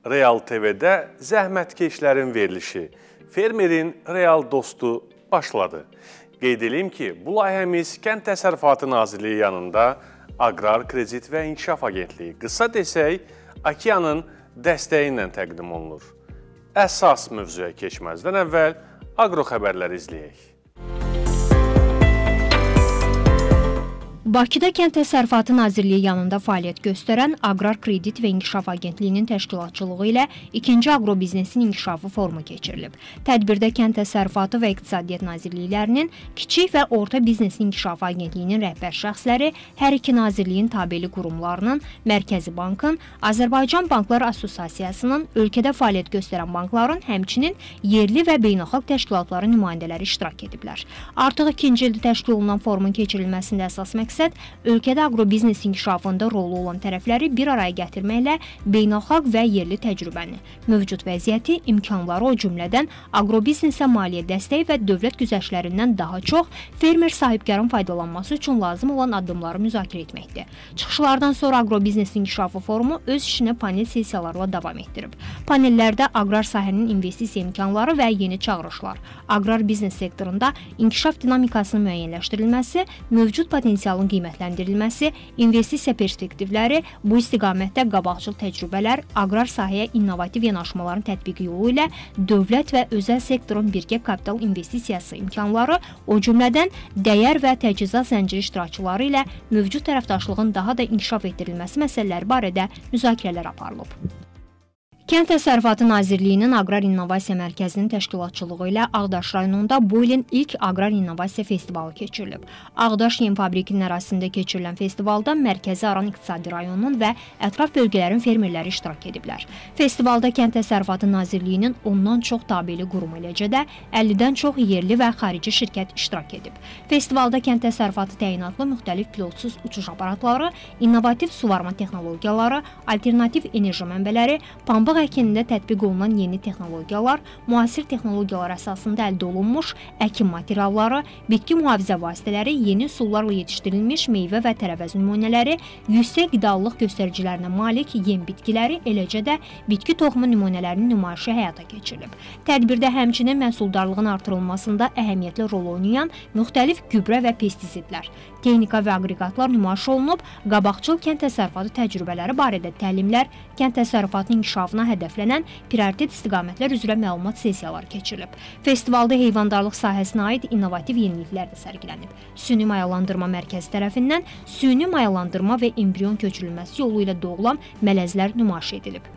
Real TV-də zəhmətkeşlərin verilişi, fermerin real dostu başladı. Qeyd edeyim ki, bu layihəmiz Kənd Təsərrüfatı Nazirliyi yanında Aqrar Kredit və İnkişaf Agentliyi, qısa desək, Akiyanın dəstəyi ilə təqdim olunur. Əsas mövzuya keçməzdən əvvəl aqro xəbərləri izləyək. Bakıda Kənd Təsərrüfatı Nazirliyi yanında fəaliyyət göstərən Aqrar Kredit və İnkişaf Agentliyinin təşkilatçılığı ilə 2-ci aqrobiznesin inkişafı forumu keçirilib. Tədbirdə Kənd Təsərrüfatı və İqtisadiyyat Nazirliklərinin, Kiçik və Orta Biznes İnkişafı Agentliyinin rəhbər şəxsləri, hər iki nazirliyin tabeli qurumlarının, Mərkəzi Bankın, Azərbaycan Banklar Assosiasiyasının, ölkədə fəaliyyət göstərən bankların, həmçinin yerli və beynəlxalq təşkilatların nümayəndələri iştirak ediblər. Artıq 2-ci ildə təşkil olunan forumun keçirilməsində əsas məqsəd ölkədə aqrobiznes inkişafında rolu olan tərəfləri bir araya gətirməklə beynəlxalq və yerli təcrübəni, mövcud vəziyyəti, imkanları, o cümlədən aqrobiznesə maliyyə dəstəyi və dövlət güzəştlərindən daha çox fermer sahibkarın faydalanması üçün lazım olan addımları müzakirə etməkdir. Çıxışlardan sonra aqrobiznes inkişafı forumu öz işini panel sessiyalarla davam etdirib. Panellərdə aqrar sahənin investisiya imkanları və yeni çağırışlar, aqrar biznes sektorunda inkişaf dinamikasının müəyyənləşdirilməsi, mövcud potensialın qiymətləndirilməsi, investisiya perspektivləri, bu istiqamətdə qabaqcıl təcrübələr, aqrar sahəyə innovativ yanaşmaların tətbiqi yolu ilə dövlət və özəl sektorun birgə kapital investisiyası imkanları, o cümlədən dəyər və təchizat zənciri iştirakçıları ilə mövcud tərəfdaşlığın daha da inkişaf etdirilməsi məsələləri barədə müzakirələr aparılıb. Kənd Təsərrüfatı Nazirliyinin Aqrar İnnovasiya Mərkəzinin təşkilatçılığı ilə Ağdaş rayonunda bu ilin ilk Aqrar İnnovasiya Festivalı keçirilib. Ağdaş Yem Fabrikinin ərazisində keçirilən festivalda Mərkəzi Aran İqtisadi rayonunun və ətraf bölgələrin fermerləri iştirak ediblər. Festivalda Kənd Təsərrüfatı Nazirliyinin ondan çox tabeli qurumu, eləcə də 50-dən çox yerli və xarici şirkət iştirak edib. Festivalda kənd təsərrüfatı təyinatlı müxtəlif pilotsuz uçuş aparatları, innovativ suvarma texnologiyaları, alternativ enerji mənbələri, pambıq əkinində tətbiq olunan yeni texnologiyalar, müasir texnologiyalar əsasında əldə olunmuş əkin materialları, bitki mühafizə vasitələri, yeni üsullarla yetişdirilmiş meyvə və tərəvəz nümunələri, yüksək qidalılıq göstəricilərinə malik yem bitkiləri, eləcə də bitki toxumu nümunələrinin nümayişi həyata keçirilib. Tədbirdə həmçinin məhsuldarlığın artırılmasında əhəmiyyətli rol oynayan müxtəlif gübrə və pestisitlər, texnika və aqreqatlar nümayiş olunub, qabaqcıl kənd təsərrüfatı təcrübələri barədə təlimlər, kənd təsərrüfatının inkişafına hədəflənən prioritet istiqamətlər üzrə məlumat sessiyaları keçirilib. Festivalda heyvandarlıq sahəsinə aid innovativ yeniliklər də sərgilənib. Süni mayalandırma mərkəzi tərəfindən süni mayalandırma və embrion köçürülməsi yolu ilə doğulan mələzlər nümayiş edilib.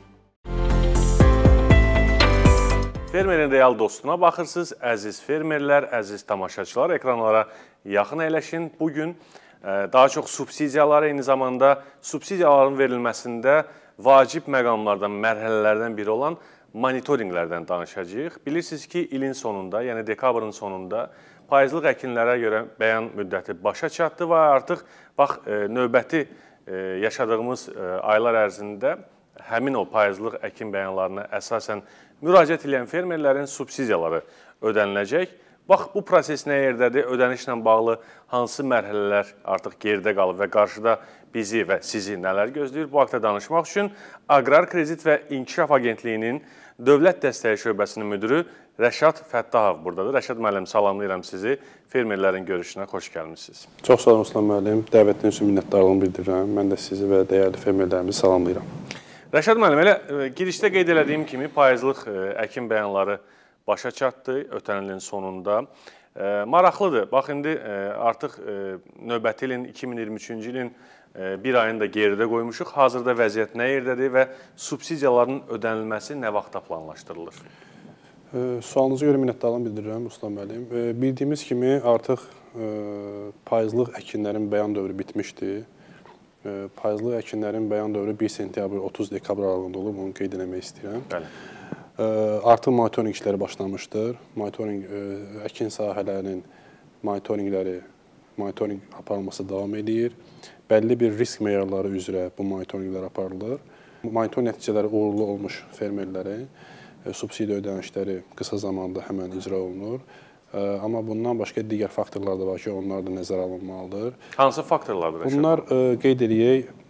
Fermerin real dostuna baxırsınız, əziz fermerlər, əziz tamaşaçılar, ekranlara yaxın əyləşin. Bugün daha çox subsidiyalar, eyni zamanda subsidiyaların verilməsində vacib məqamlardan, mərhələlərdən biri olan monitorinqlərdən danışacağıq. Bilirsiniz ki, ilin sonunda, yəni dekabrın sonunda payızlıq əkinlərə görə bəyan müddəti başa çatdı və artıq növbəti yaşadığımız aylar ərzində həmin o payızlıq əkin bəyanlarına əsasən müraciət edən fermerlərin subsidiyaları ödəniləcək. Bax, bu proses nə yerdədir, ödənişlə bağlı hansı mərhələlər artıq geridə qalıb və qarşıda bizi və sizi nələr gözləyir? Bu haqda danışmaq üçün Aqrar Kredit və İnkişaf Agentliyinin Dövlət Dəstəyi Şöbəsinin müdürü Rəşad Fəttahov buradadır. Rəşad müəllim, salamlayıram sizi. Fermerlərin görüşünə xoş gəlmişsiniz. Çox sağ olun, Ruslan müəllim. Dəvətiniz üçün minnətdarlığımı bildirirəm. Mən də sizi və dəyərli fermerlərimizi salamlayıram. Rəşad müəllim, elə girişdə qeyd elədiyim kimi payızlıq əkin bəyanları başa çatdı ötən ilin sonunda. Maraqlıdır. Bax, indi artıq növbəti ilin 2023-cü ilin bir ayını da geridə qoymuşuq. Hazırda vəziyyət nə yerdədir və subsidiyaların ödənilməsi nə vaxtda planlaşdırılır? Sualınıza görə minnətdarlığımı bildirirəm, Ruslan müəllim. Bildiyimiz kimi artıq payızlıq əkinlərin bəyan dövrü bitmişdir. Payızlıq əkinlərin bəyan dövrü 1 sentyabr 30 dekabr aralığında olub, onu qeyd eləmək istəyirəm. Bəli. Artıq monitorinq işləri başlamışdır. Əkin sahələrinin monitorinq aparılması davam edir. Bəlli bir risk meyarları üzrə bu monitorinqlər aparılır. Monitorinq nəticələri uğurlu olmuş fermerlərin subsidiya ödənişləri qısa zamanda həmən icra olunur. Amma bundan başqa digər faktorlar da var ki, onlar da nəzərə alınmalıdır. Hansı faktorlardır? Bunlar qeyd edək,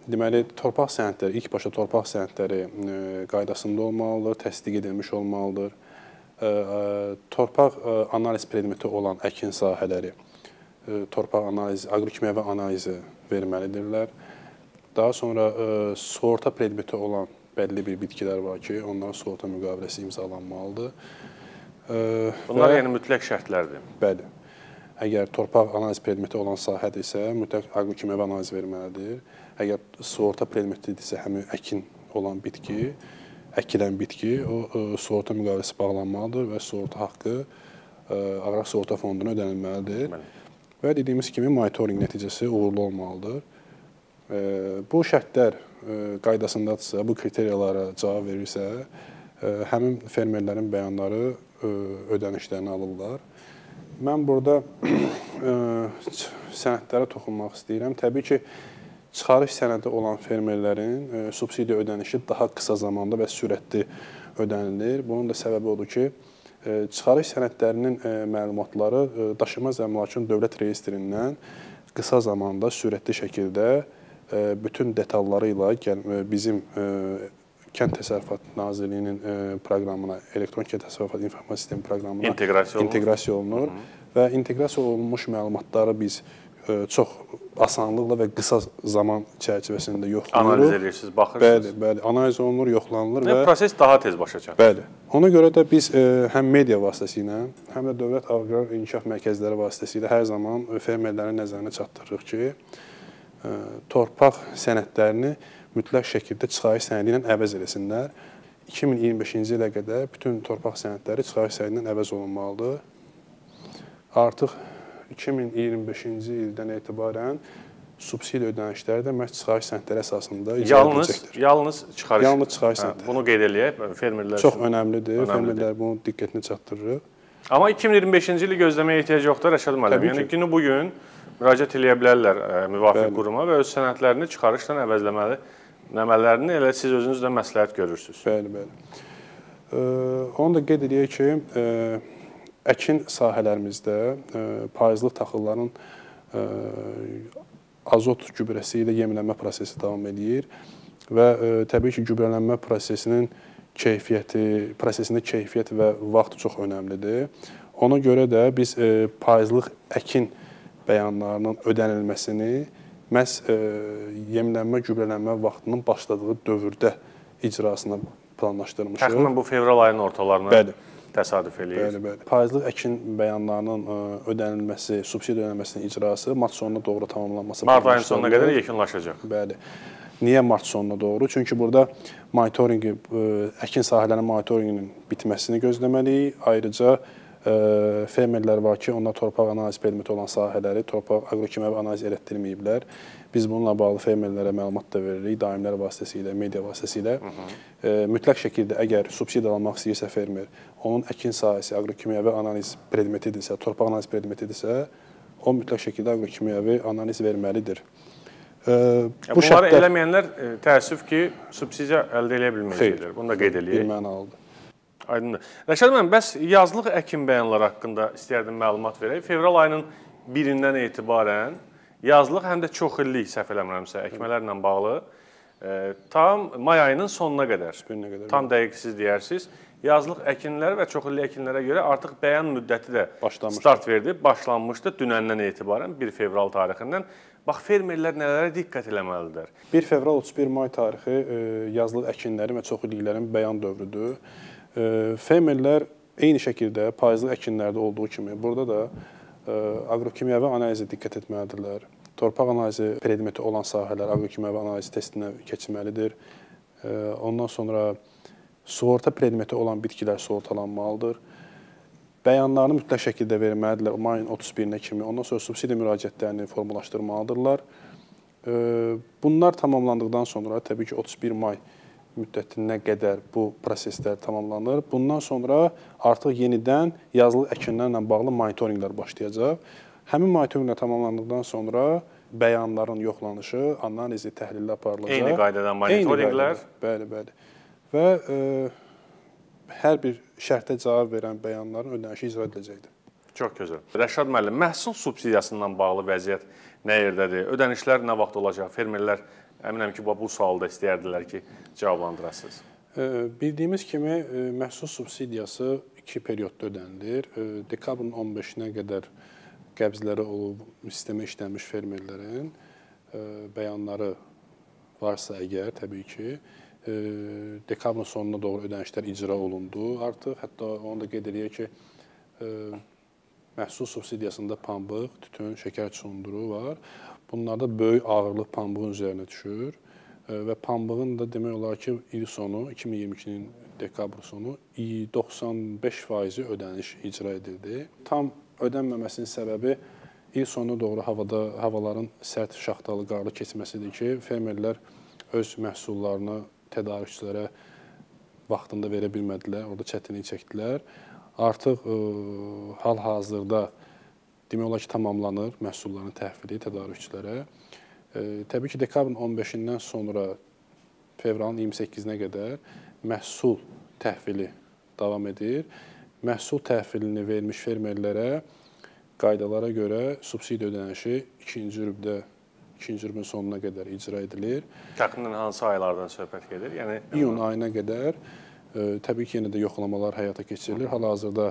Deməli, torpaq sənədləri, ilk başda torpaq sənədləri qaydasında olmalıdır, təsdiq edilmiş olmalıdır. Torpaq analiz predmeti olan əkin sahələri, torpaq analizi, aqrokimyəvi analizi verməlidirlər. Daha sonra sığorta predmeti olan bəlli bir bitkilər var ki, onların sığorta müqaviləsi imzalanmalıdır. Bunlar yəni mütləq şərtlərdir. Bəli. Əgər torpaq analiz predmeti olan sahədirsə, mütləq aqrokimyəvi analiz verməlidir. Əgər sığorta predmetidirsə, həmin əkin olan bitki, əkilən bitki, o sığorta müqaviləsi bağlanmalıdır və sığorta haqqı Aqrar Sığorta Fonduna ödənilməlidir. Və dediyimiz kimi, monitorinq nəticəsi uğurlu olmalıdır. Bu şərtlər qaydasındadırsa, bu kriteriyalara cavab verirsə, həmin fermerlərin bəyanları ödənişlərini alırlar. Mən burada sənədlərə toxunmaq istəyirəm. Təbii ki, çıxarış sənədi olan fermerlərin subsidiya ödənişi daha qısa zamanda və sürətli ödənilir. Bunun da səbəbi odur ki, çıxarış sənədlərinin məlumatları daşınmaz əmlakın dövlət reyestrindən qısa zamanda, sürətli şəkildə bütün detalları ilə bizim Kənd Təsərrüfatı Nazirliyinin proqramına, elektron kənd təsərrüfatı informasiya sistemi proqramına inteqrasiya olunur və inteqrasiya olunmuş məlumatları biz çox asanlıqla və qısa zaman çərçivəsində yoxlanırıq. Analiz edirsiniz, baxırsınız. Bəli, analiz olunur, yoxlanılır və proses daha tez başa çatır. Bəli. Ona görə də biz həm media vasitəsilə, həm də Dövlət Aqrar İnkişaf Mərkəzləri vasitəsilə hər zaman fermerlərin nəzərinə çatdırırıq ki, torpaq sənədlərini mütləq şəkildə çıxarış sənədi ilə əvəz eləsinlər. 2025-ci ilə qədər bütün torpaq sənədləri çıxarış sənədi ilə əvəz olunmalıdır. Artıq 2025-ci ildən etibarən subsidiya ödənişləri də məhz çıxarış sənədləri əsasında icra ediləcəkdir. Yalnız çıxarış sənədləri. Bunu qeyd eləyək, fermerlər çox önəmlidir. Fermerlər bunun diqqətini çatdırırıq. Amma 2025-ci ili gözləməyə ehtiyac yoxdur, Rəşad müəllim. Yəni günü bugün müraciət eləyə bilərlər müvafiq quruma və öz sənədlərini çıxarışla əvəzləmələrini elə siz özünüz də məsləhət görürsünüz. Bəli, bəli. Onu da qeyd edək ki, əkin sahələrimizdə payızlıq taxılların azot gübrəsi ilə yemlənmə prosesi davam edir və təbii ki, gübrələnmə prosesində keyfiyyət və vaxt çox önəmlidir. Ona görə də biz payızlıq əkin bəyanlarının ödənilməsini məhz yemlənmə, gübrələnmə vaxtının başladığı dövrdə icrasına planlaşdırmışıq. Təxminən bu fevral ayının ortalarına təsadüf eləyir. Bəli, bəli. Payızlıq əkin bəyanlarının ödənilməsi, subsidiya ödənilməsinin icrası mart sonuna doğru tamamlanması. Mart ayının sonuna qədər yekunlaşacaq. Bəli. Niyə mart sonuna doğru? Çünki burada monitorinqi, əkin sahələrinin monitorinqinin bitməsini gözləməliyik. Ayrıca fermerlər var ki, onlar torpaq analiz predmeti olan sahələri torpaq aqrokimyəvi analiz elətdirməyiblər. Biz bununla bağlı fermerlərə məlumat da veririk, daimlər vasitəsilə, media vasitəsilə. Mütləq şəkildə əgər subsidiya almaq istəyirsə fermer, onun əkin sahəsi aqrokimyəvi analiz predmetidirsə, torpaq analiz predmetidirsə, o mütləq şəkildə aqrokimyəvi analiz verməlidir. Bunları eləməyənlər təəssüf ki, subsidiya əldə eləyə bilməyəcəklər. Bunu da qeyd eləyək. Bilmənalıdır. Aydındır. Rəşad müəllim, bəs yazlıq əkin bəyanları haqqında istəyərdim məlumat verək. Fevral ayının 1-dən etibarən yazlıq həm də çox illik, səhv eləmirəmsə, əkmələrlə bağlı tam may ayının sonuna qədər, tam dəqiq siz deyərsiniz, yazlıq əkinlər və çox illik əkinlərə görə artıq bəyan müddəti də start verdi, başlanmışdı dünəndən etibarən 1 fevral tarixindən. Bax, fermerlər nələrə diqqət eləməlidir? 1 fevral 31 may tarixi yazlıq əkinlərin və çox illiklərin bəyan dövrüdür. Fermerlər eyni şəkildə payızlıq əkinlərdə olduğu kimi burada da aqrokimyəvi analizə diqqət etməlidirlər. Torpaq analizi predmeti olan sahələr aqrokimyəvi analizi testinə keçməlidir. Ondan sonra sığorta predmeti olan bitkilər sığortalanmalıdır. Bəyanlarını mütləq şəkildə verməlidirlər mayın 31-nə kimi. Ondan sonra subsidiya müraciətlərini formalaşdırmalıdırlar. Bunlar tamamlandıqdan sonra təbii ki 31 may müddətinə qədər bu proseslər tamamlanır. Bundan sonra artıq yenidən yazılı əkinlərlə bağlı monitorinqlər başlayacaq. Həmin monitorinqlər tamamlandıqdan sonra bəyanların yoxlanışı, analizi, təhlili aparılacaq. Eyni qaydadan monitorinqlər. Bəli, bəli. Və hər bir şərtə cavab verən bəyanların ödənişi icra ediləcəkdir. Çox gözəl. Rəşad müəllim, məhsul subsidiyasından bağlı vəziyyət nə yerdədir? Ödənişlər nə vaxt olacaq? Fermerlər Əminəm ki, bu sualı da istəyərdilər ki, cavablandırasınız. Bildiyimiz kimi, məhsul subsidiyası 2 periodda ödənilir. Dekabrın 15-nə qədər qəbzləri olub, sistemə işlənmiş fermerlərin bəyanları varsa əgər, təbii ki, dekabrın sonuna doğru ödənişlər icra olundu artıq. Hətta onu da qeyd edək ki, məhsul subsidiyasında pambıq, tütün, şəkər çunduru var. Bunlarda böyük ağırlıq pambığın üzərinə düşür və pambığın da demək olar ki, il sonu, 2022-nin dekabr sonu 95% ödəniş icra edildi. Tam ödənməməsinin səbəbi il sonuna doğru havaların sərt şaxtalı, qarlı keçməsidir ki, fermerlər öz məhsullarını tədarükçülərə vaxtında verə bilmədilər, orada çətinlik çəkdilər. Artıq hal-hazırda demək olar ki, tamamlanır məhsulların təhvili tədarükçülərə. Təbii ki, dekabrın 15-dən sonra fevralın 28-nə qədər məhsul təhvili davam edir. Məhsul təhvilini vermiş fermerlərə qaydalara görə subsidiya ödənişi ikinci rübün sonuna qədər icra edilir. Təxminən hansı aylardan söhbət gedir? Yəni iyun ayına qədər təbii ki, yenə də yoxlamalar həyata keçirilir. Hal-hazırda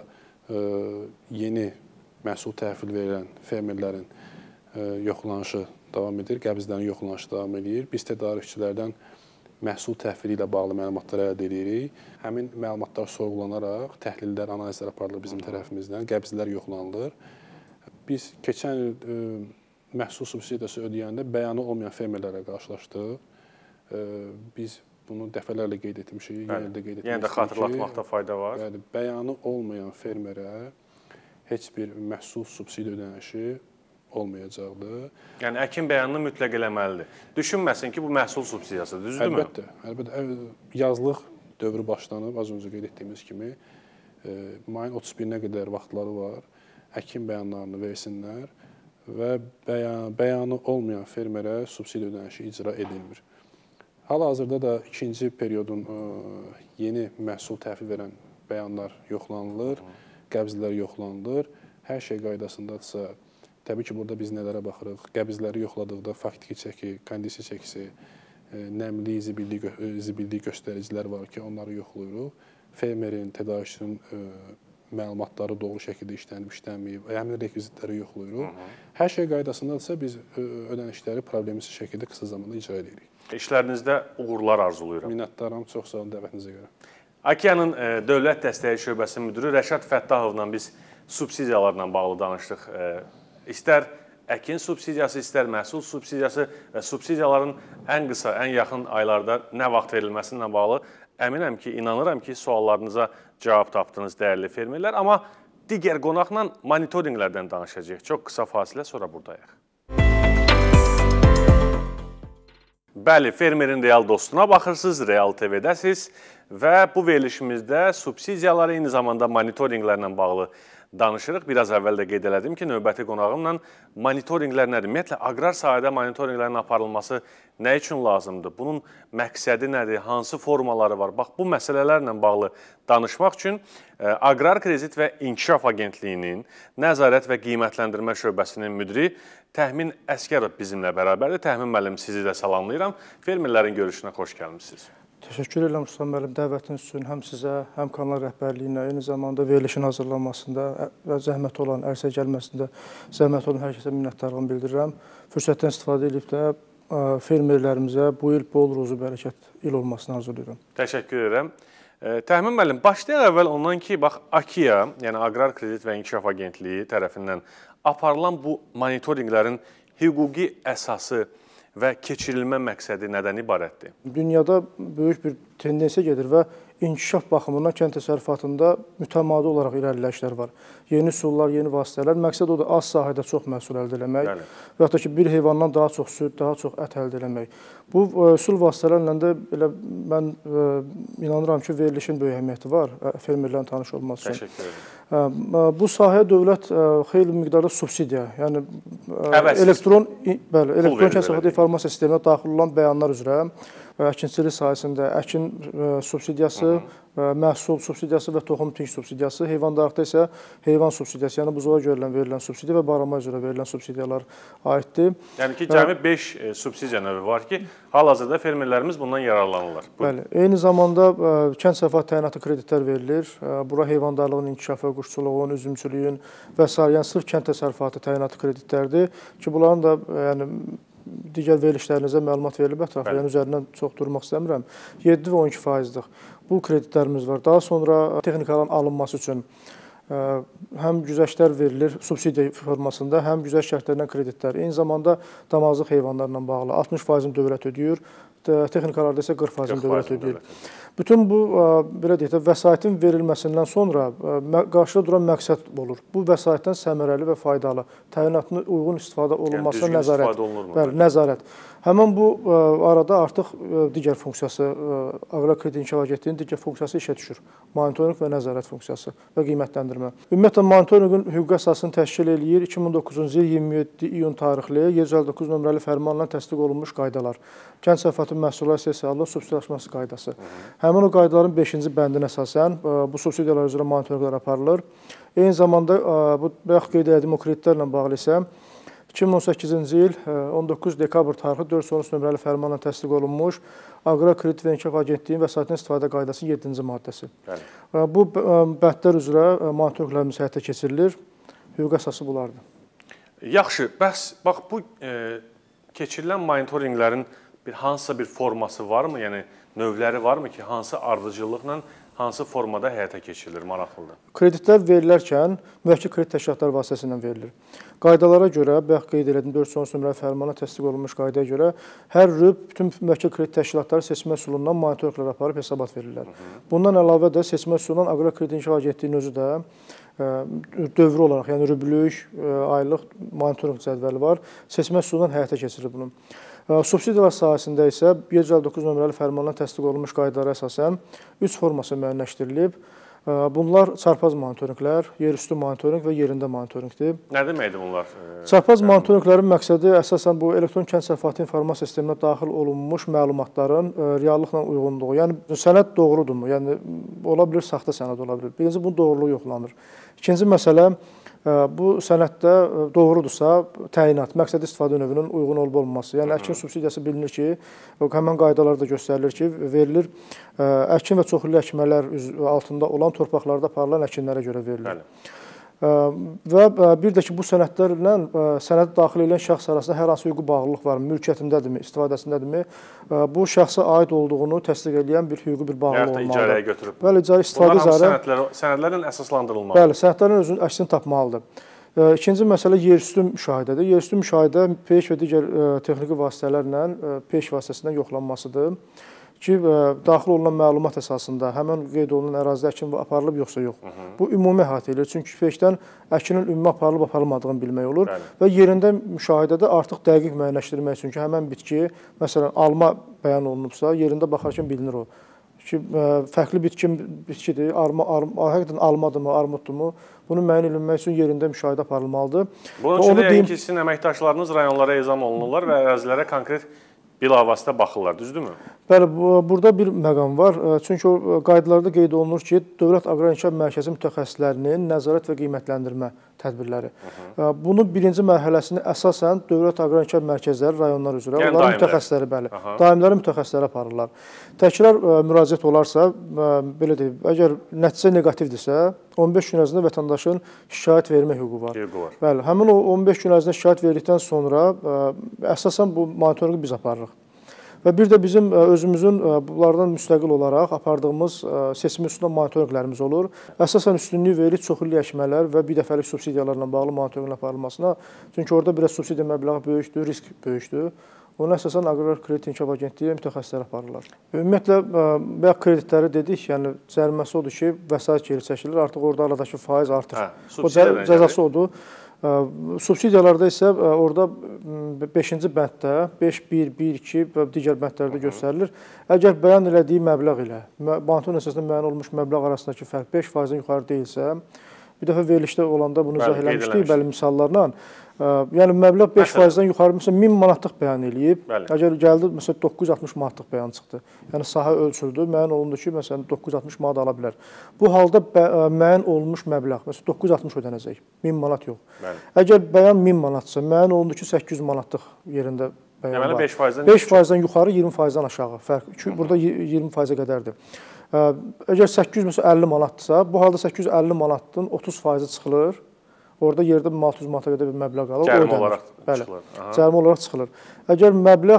yeni məhsul təhvil verilən fermerlərin yoxlanışı davam edir, qəbzlərin yoxlanışı davam edir. Biz tədarükçülərdən məhsul təhvili ilə bağlı məlumatlar əldə edirik. Həmin məlumatlar sorğulanaraq təhlillər, analizlər aparılır bizim tərəfimizdən, qəbzlər yoxlanılır. Biz keçən il məhsul subsidiyası ödəyəndə bəyanı olmayan fermerlərlə qarşılaşdıq. Biz bunu dəfələrlə qeyd etmişik, yenə də qeyd etmişik ki, yenə də xatırlatmaqda fayda var. Bəli, bəyanı olmayan fermerə heç bir məhsul subsidiya ödənişi olmayacaqdır. Yəni, əkin bəyanını mütləq eləməlidir. Düşünməsin ki, bu məhsul subsidiyasıdır, düzdürmü? Əlbəttə. Yazlıq dövrü başlanıb, az öncə qeyd etdiyimiz kimi, mayın 31-nə qədər vaxtları var, əkin bəyanlarını versinlər və bəyanı olmayan fermerə subsidiya ödənişi icra edilmir. Hal-hazırda da ikinci periodun yeni məhsul təhvil verən bəyanlar yoxlanılır, qəbzlər yoxlanılır. Hər şey qaydasındadırsa, təbii ki, burada biz nələrə baxırıq? Qəbzləri yoxladıqda faktiki çəki, kondisiya çəkisi, nəmli, zibillik göstəricilər var ki, onları yoxlayırıq. Fermerin, tədarükçünün məlumatları doğru şəkildə işlənib, işlənməyib, həmin rekvizitləri yoxlayırıq. Hər şey qaydasındadırsa, biz ödənişləri problemsiz şəkildə qısa zamanda icra edirik. İşlərinizdə uğurlar arzuluyuram. Minnətdaram, çox sağ olun dəvətinizə görə. Akiyanın Dövlət Dəstəyi Şöbəsinin müdürü Rəşad Fəttahovla biz subsidiyalarla bağlı danışdıq. İstər əkin subsidiyası, istər məhsul subsidiyası və subsidiyaların ən qısa, ən yaxın aylarda nə vaxt verilməsinə bağlı əminəm ki, inanıram ki, suallarınıza cavab tapdınız, dəyərli fermerlər. Amma digər qonaqla monitorinqlərdən danışacağıq. Çox qısa fasilə sonra buradayıq. Bəli, fermerin real dostuna baxırsınız, Real TV-dəsiz və bu verilişimizdə subsidiyaları eyni zamanda monitorinqlərlə bağlı danışırıq. Biraz əvvəl də qeyd elədim ki, növbəti qonağımla monitorinqlər nədir? Ümumiyyətlə, aqrar sahədə monitorinqlərin aparılması nə üçün lazımdır? Bunun məqsədi nədir? Hansı formaları var? Bax, bu məsələlərlə bağlı danışmaq üçün Aqrar Kredit və İnkişaf Agentliyinin Nəzarət və Qiymətləndirmə Şöbəsinin müdiri Təhmin Əskərov bizimlə bərabərdir. Təhmin müəllim, sizi də salamlayıram. Fermerlərin görüşünə xoş gəlmişsiniz. Təşəkkür edirəm Ruslan müəllim, dəvətiniz üçün həm sizə, həm kanal rəhbərliyinə, eyni zamanda verilişin hazırlanmasında və zəhmət olan, ərsəyə gəlməsində zəhmət olan hər kəsə minnətdarlığımı bildirirəm. Fürsətdən istifadə edib də fermerlərimizə bu il bol ruzu bərəkət il olmasını arzulayıram. Təşəkkür edirəm. Təhmin müəllim, başlayaq əvvəl ondan ki, bax, AKİA, yəni Aqrar Kredit və İnkişaf Agentliyi tərəfindən aparılan bu monitorinqlərin hüquqi əsası və keçirilmə məqsədi nədən ibarətdir? Dünyada böyük bir tendensiya gedir və inkişaf baxımından kənd təsərrüfatında mütəmadi olaraq irəliləyişlər var. Yeni üsullar, yeni vasitələr. Məqsəd odur, az sahədə çox məhsul əldə eləmək və yaxud da ki, bir heyvandan daha çox süd, daha çox ət əldə eləmək. Bu üsul vasitələrlə də elə mən inanıram ki, verilişin böyük əhəmiyyəti var fermerlərin tanış olması üçün. Təşəkkür edirəm. Bu sahəyə dövlət xeyli miqdarda subsidiya, yəni elektron kənd təsərrüfatı informasiya sisteminə daxil olan bəyanlar üzrə əkinçilik sahəsində əkin subsidiyası, məhsul subsidiyası və toxum biçin subsidiyası, heyvandarlıqda isə heyvan subsidiyası, yəni buzoğa verilən subsidiya və barama üzrə verilən subsidiyalar aiddir. Yəni ki, cəmi 5 subsidiya növü var ki, hal-hazırda fermerlərimiz bundan yararlanırlar. Bəli, eyni zamanda kənd səfəhat təyinatı kreditlər verilir. Bura heyvandarlığın inkişafı, quşçuluğun, üzümçülüyün və s. yəni sırf kənd təsərrüfatı təyinatı kreditlərdir ki, bunların da yəni digər verilişlərinizə məlumat verilib ətraflı, yəni üzərindən çox durmaq istəmirəm. 7 və 12%-lik bu kreditlərimiz var. Daha sonra texnikaların alınması üçün həm güzəştlər verilir subsidiya formasında, həm güzəşt şərtlərindən kreditlər. Eyni zamanda damazlıq heyvanlarla bağlı 60%-ni dövlət ödəyir, texnikalarda isə 40%-ni dövlət ödəyir. Bütün bu, belə deyək də, vəsaitin verilməsindən sonra qarşıda duran məqsəd olur. Bu vəsaitdən səmərəli və faydalı, təyinatına uyğun istifadə olunmasına nəzarət. Bəli, nəzarət. Həmin bu arada artıq digər funksiyası, Aqrar Kredit İnkişaf Agentliyinin digər funksiyası işə düşür. Monitorinq və nəzarət funksiyası və qiymətləndirmə. Ümumiyyətlə, monitorinqin hüquqi əsasını təşkil eləyir 2009-cu il 27 iyun tarixli 759 nömrəli fərmanla təsdiq olunmuş qaydalar. Kənd təsərrüfatı məhsulları istehsalının subsidiyalaşması qaydası. Həmin o qaydaların 5-ci bəndinə əsasən bu subsidiyalar üzrə monitorinqlər aparılır. Eyni zamanda bu bayaq qeyd etdiyim o kreditlərlə bağlı isə 2018-ci il 19 dekabr tarixi 413 nömrəli fərmanla təsdiq olunmuş Aqrar Kredit və İnkişaf Agentliyinin vəsaitindən istifadə qaydasının 7-ci maddəsi. Bu bəndlər üzrə monitorinqlərimiz həyata keçirilir. Hüquqi əsası bunlardır. Yaxşı, bəs bax bu keçirilən monitorinqlərin hansısa bir forması varmı? Yəni növləri varmı ki, hansı ardıcıllıqla, hansı formada həyata keçirilir, maraqlıdır? Kreditlər verilərkən müvəkkil kredit təşkilatları vasitəsilə verilir. Qaydalara görə, bayaq qeyd etdim, 413 nömrəli fərmana təsdiq olunmuş qaydaya görə hər rüb bütün müvəkkil kredit təşkilatları seçmə üsulundan monitorinqlər aparıb hesabat verirlər. Bundan əlavə də seçmə üsulundan Aqrar Kredit İnkişaf Agentliyinin özü də dövrü olaraq, yəni rüblük, aylıq monitorinq cədvəli var. Seçmə üsulundan həyata keçirilir bunun. Subsidiyalar sahəsində isə 759 nömrəli fərmanla təsdiq olunmuş qaydalara əsasən 3 forması müəyyənləşdirilib. Bunlar çarpaz monitorinqlər, yerüstü monitorinq və yerində monitorinqdir. Nə deməkdir bunlar? Çarpaz monitorinqlərin məqsədi əsasən bu elektron kənd təsərrüfatı informasiya sisteminə daxil olunmuş məlumatların reallıqla uyğunluğu. Yəni sənəd doğrudurmu? Yəni ola bilər saxta sənəd ola bilər. Birinci bunun doğruluğu yoxlanır. İkinci məsələ bu sənəddə doğrudursa təyinat, məqsədi istifadə növünün uyğun olub-olmaması. Yəni əkin subsidiyası bilinir ki, həmin qaydalarda göstərilir ki, verilir əkin və çoxilli əkmələr altında olan torpaqlarda aparılan əkinlərə görə verilir. Və bir də ki, bu sənədlərlə sənədi daxil edən şəxs arasında hər hansı hüquqi bağlılıq var, mülkiyyətindədirmi, istifadəsindədirmi, bu şəxsə aid olduğunu təsdiq edən bir hüquqi bir bağlılıq olmalıdır. İcarəyə götürüb. Bəli, istifadə icarə. Sənədlərlə əsaslandırılmalıdır. Bəli, sənədlərin özünün əksini tapmalıdır. İkinci məsələ yerüstü müşahidədir. Yerüstü müşahidə peş və digər texniki vasitələrlə peş vasitəsindən yoxlanmasıdır ki, daxil olunan məlumat əsasında həmin qeyd olunan ərazidə əkin aparılıb yoxsa yox. Bu ümumi əhatə edir. Çünki peşdən əkinin ümumi aparılıb aparılmadığını bilmək olur və yerində müşahidədə artıq dəqiq müəyyənləşdirmək üçün ki, həmin bitki, məsələn, alma bəyan olunubsa, yerində baxarkən bilinir o. Ki, fərqli bitkidir, həqiqətən almadırmı, armuddurmu, bunu müəyyən edilmək üçün yerində müşahidə aparılmalıdır. Bunun üçün də yəqin ki, sizin əməkdaşlarınız rayonlara ezam olunurlar və ərazilərə konkret bilavasitə baxırlar, düzdürmü? Bəli, burada bir məqam var. Çünki o qaydalarda qeyd olunur ki, Dövlət Aqrar İnkişaf Mərkəzi mütəxəssislərinin nəzarət və qiymətləndirmə tədbirləri. Bunun birinci mərhələsini əsasən Dövlət Aqrar İnkişaf Mərkəzləri rayonlar üzrə, onların mütəxəssisləri, bəli, daimləri mütəxəssisləri aparırlar. Təkrar müraciət olarsa, belə deyib, əgər nəticə negativdirsə, 15 gün ərzində vətəndaşın şikayət vermə hüququ var. Bəli, həmin o 15 gün ərzində şikayət verdikdən sonra əsasən bu monitorinqi biz aparırıq. Və bir də bizim özümüzün bunlardan müstəqil olaraq apardığımız seçmə üsulundan monitorinqlərimiz olur. Əsasən üstünlük verilir çoxilli əkmələr və bir dəfəlik subsidiyalarla bağlı monitorinqin aparılmasına. Çünki orada biraz subsidiya məbləği böyükdür, risk böyükdür. Ona əsasən Aqrar Kredit İnkişaf Agentliyi mütəxəssislər aparırlar. Ümumiyyətlə, bayaq kreditləri dedik, yəni cəriməsi odur ki, vəsait geri çəkilir, artıq orada aradakı faiz artır. O cəzası odur. Subsidiyalarda isə orada 5-ci bənddə 5.1.1.2 və digər bəndlərdə göstərilir. Əgər bəyan elədiyi məbləğ ilə monitorinq əsasında müəyyən olunmuş məbləğ arasındakı fərq 5%-dən yuxarı deyilsə, Bir dəfə verilişdə olanda bunu izah qeyd eləmişdik, bəli misallarla. Yəni məbləğ 5%-dən yuxarı məsələn 1000 manatlıq bəyan eləyib. Əgər gəldi məsələn 960 manatlıq bəyan çıxdı. Yəni sahə ölçüldü, müəyyən olundu ki, məsələn 960 manat ala bilər. Bu halda müəyyən olunmuş məbləğ məsələn 960 ödənəcək. 1000 manat yox. Əgər bəyan 1000 manatsa, müəyyən olundu ki, 800 manatlıq yerində bəyan var. 5%-dən yuxarı, 20%-dən aşağı fərq. Burada 20%-ə qədərdir. Əgər 800 məsələn 50 manatdırsa, bu halda 850 manatın 30%-i çıxılır. Orada yerdə 600 manata qədər bir məbləğ qalır. Cərimə olaraq çıxılır. Cərimə olaraq çıxılır. Əgər məbləğ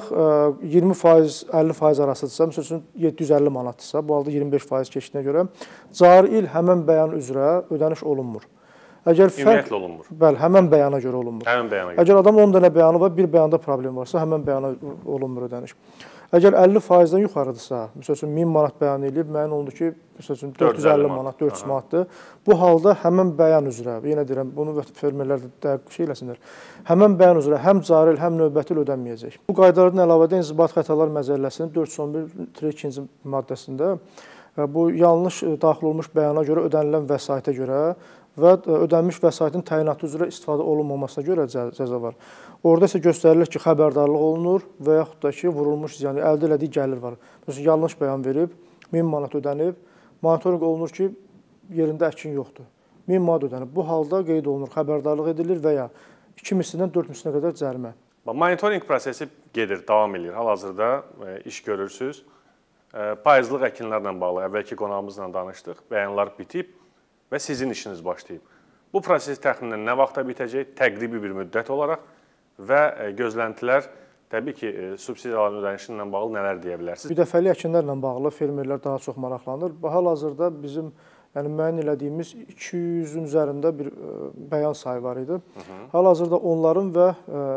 20%, 50% arasıdırsa, məsəl üçün 750 manatdırsa, bu halda 25% keçdiyinə görə cari il həmən bəyan üzrə ödəniş olunmur. Ümumiyyətlə olunmur. Bəli, həmən bəyana görə olunmur. Həmən bəyana görə. Əgər adam 10 dənə bəyanı var, bir bəyanda problem varsa, həmən bəyana olunmur ödəniş. Əgər 50%-dən yuxarıdırsa, məsəl üçün 1000 manat bəyan edib, müəyyən oldu ki, məsəl üçün 450 manat, 400 manatdır. Bu halda həmən bəyan üzrə, yenə deyirəm, bunu fermerlər də dəqiq şey eləsinlər. Həmən bəyan üzrə həm cari il, həm növbəti il ödənməyəcək. Bu qaydalardan əlavədə İnzibati Xətalar Məcəlləsinin 411-2-ci maddəsində bu yanlış daxil olmuş bəyana görə ödənilən vəsaitə görə və ödənmiş vəsaitin təyinatı üzrə istifadə olunmamasına görə cəza var. Orada isə göstərilir ki, xəbərdarlıq olunur və yaxud da ki, vurulmuş ziyan, əldə elədiyi gəlir var. Məsələn, yanlış bəyan verib, 1000 manat ödənib, monitorinq olunur ki, yerində əkin yoxdur. 1000 manat ödənib. Bu halda qeyd olunur, xəbərdarlıq edilir və ya 2 mislindən 4 mislinə qədər cərimə. Monitorinq prosesi gedir, davam edir. Hal-hazırda iş görürsünüz. Payızlıq əkinlərlə bağlı əvvəlki qonağımızla danışdıq, bəyanlar bitib və sizin işiniz başlayıb. Bu proses təxminən nə vaxta bitəcək? Təqribi bir müddət olaraq və gözləntilər təbii ki, subsidiyaların ödənişi ilə bağlı nələr deyə bilərsiniz? Birdəfəlik əkinlərlə bağlı fermerlər daha çox maraqlanır. Hal-hazırda bizim müəyyən elədiyimiz 200-ün üzərində bir bəyan sayı var idi. Hal-hazırda onların və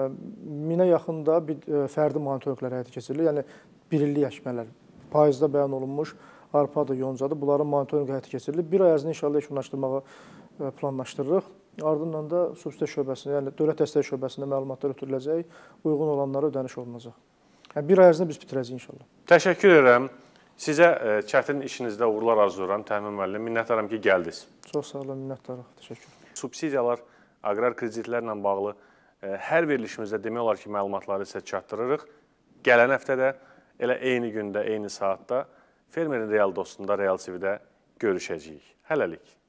1000-ə yaxında bir fərdi monitorinqlər həyata keçirilir. Yəni, bir illik əkmələr, payızda bəyan olunmuş, arpadır, yoncadır. Bunların monitorinqi həyata keçirilir. Bir ay ərzində inşallah yekunlaşdırmağı planlaşdırırıq. Ardından da subsidiya şöbəsində, yəni dövlət dəstəyi şöbəsində məlumatlar ötürüləcək, uyğun olanlara ödəniş olunacaq. Yəni, bir ay ərzində biz bitirəcəyik inşallah. Təşəkkür edirəm. Sizə çətin işinizdə uğurlar arzulayıram, Təmin müəllim. Minnətdaram ki, gəldiniz. Çox sağ olun, minnətdarıq. Təşəkkür. Subsidiyalar, aqrar kreditlərlə bağlı hər verilişimizdə demək olar ki, məlumatları sizə çatdırırıq. Gələn həftədə elə eyni gündə, eyni saatda Fermerin Real Dostunda, Real TV-də görüşəcəyik. Hələlik.